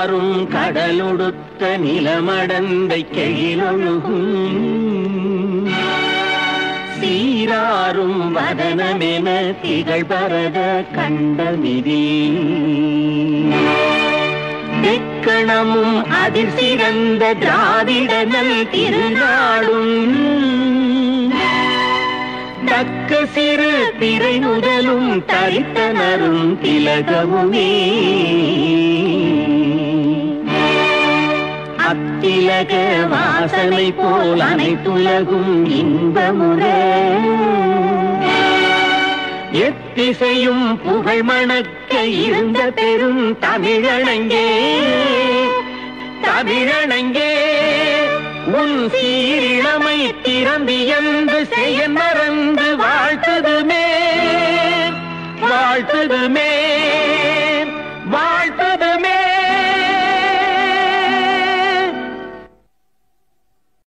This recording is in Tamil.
சீராரும் கடலுடுத்த நிலமடந்தை கெழிலொழுகும் சீராரும் வதனமென திகழ் பரத கண்டமிதி தெக்கணமும் அதிர் சிறந்த திராவிடனல் திருநாடும் தக்க சிறு திரை முதலும் தரித்தனரும் திலகமுமே அத்திலக வாசனை போல் அனைத்துலகும் இன்பமுற எத்திசையும் புகழ் மணக்க இருந்த பெரும் தமிழனங்கே தமிழனங்கே உன் சீரிழமை திறந்து என்று செய்ய மறந்து வாழ்த்துதுமே வாழ்த்துதுமே.